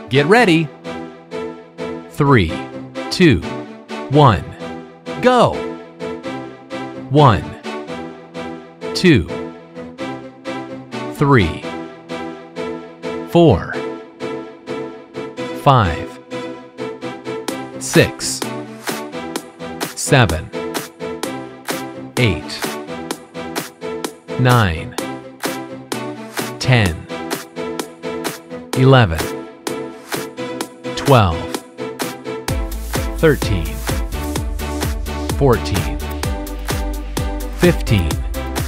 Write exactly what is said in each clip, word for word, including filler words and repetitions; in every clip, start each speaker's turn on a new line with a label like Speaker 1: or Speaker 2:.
Speaker 1: Get ready. Three, two, one, go. One, two, three, four, five, six, seven, eight, nine, ten, eleven, twelve, thirteen, fourteen, fifteen,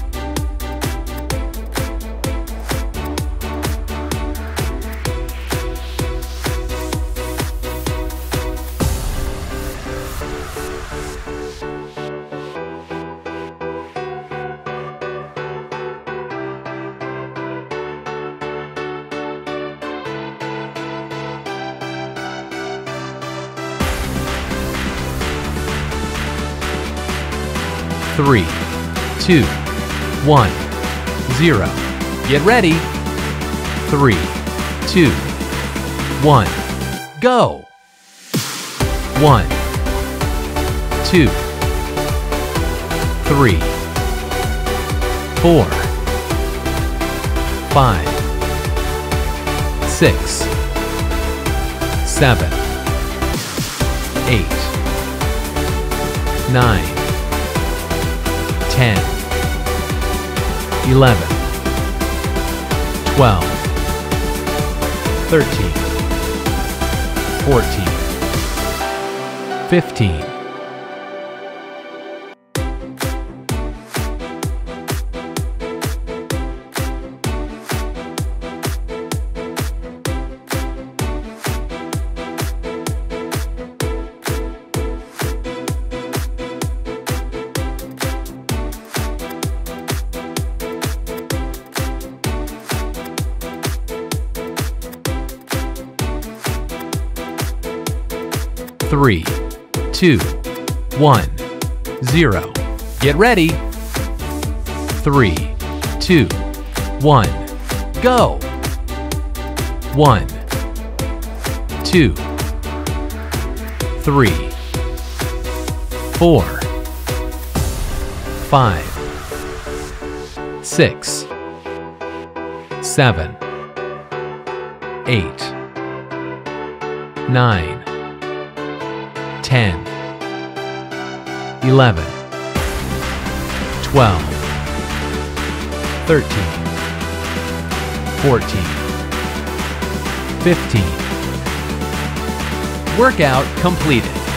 Speaker 1: three, two, one, zero. Get ready. Three, two, one, go. One, two, three, four, five, six, seven, eight, nine, ten, eleven, twelve, thirteen, fourteen, fifteen. Three, two, one, zero. Get ready. Three, two, one, go. One, two, three, four, five, six, seven, eight, nine, ten, eleven, twelve, thirteen, fourteen, fifteen. Workout completed.